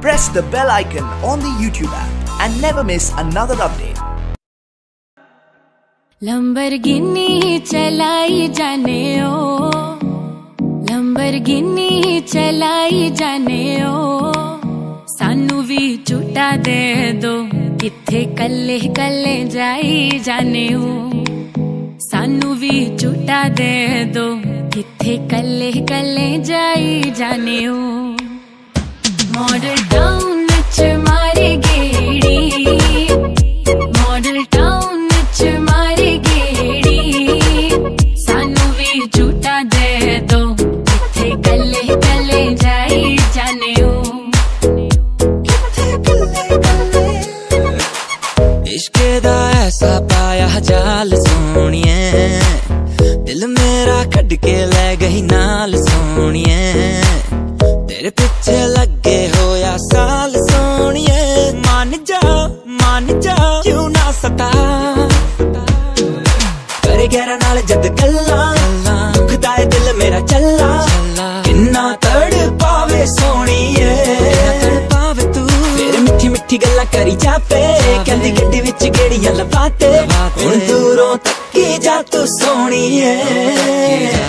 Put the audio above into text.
press the bell icon on the YouTube app and never miss another update. Lamborghini चलाई जाने ओ, Lamborghini चलाई जाने ओ, सानू भी झूठा दे दो, इत्थे कल्ले कल्ले जाई जाने ओ, सानू भी झूठा दे दो, इत्थे कल्ले कल्ले जाई जाने ओ। मॉडल टाउन च मारे गेड़ी, मॉडल टाउन च मारे गेड़ी, सानू भी झूठा दे दो, इत्थे कल्ले कल्ले जाई जाने ओ। इश्के दा ऐसा पाया जाल सोनिए, दिल मेरा कट के ले गई नाल सोनिए, तेरे पीछे लगे होया साल सोनिए, मान जा क्यों ना सता, करे गहरा नाल जद गल्ला, दुखदा है दिल मेरा चला, किन्ना तड़ पावे सोनिए, पावे तू तेरे मिठी मिठी गल्ला करी जावे, कहंदी गड्डी विच गेड़ियां लवाते, हुण दूरों तक्की जा तू सोनिए।